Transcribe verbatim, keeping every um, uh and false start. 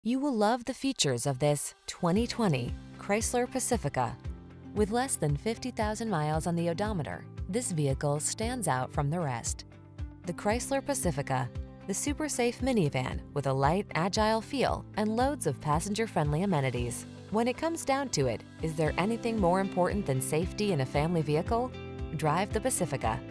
You will love the features of this twenty twenty Chrysler Pacifica. With less than fifty thousand miles on the odometer, this vehicle stands out from the rest. The Chrysler Pacifica, the super safe minivan with a light, agile feel and loads of passenger-friendly amenities. When it comes down to it, is there anything more important than safety in a family vehicle? Drive the Pacifica.